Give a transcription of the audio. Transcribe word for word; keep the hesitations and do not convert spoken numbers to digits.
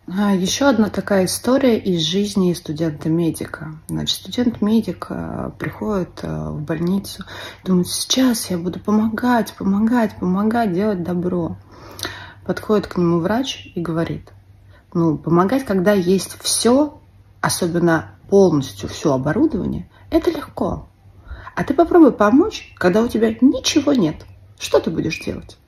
А, Еще одна такая история из жизни студента-медика. Значит, студент-медик а, приходит а, в больницу, думает, сейчас я буду помогать, помогать, помогать, делать добро. Подходит к нему врач и говорит, ну, помогать, когда есть все, особенно полностью все оборудование, это легко. А ты попробуй помочь, когда у тебя ничего нет. Что ты будешь делать?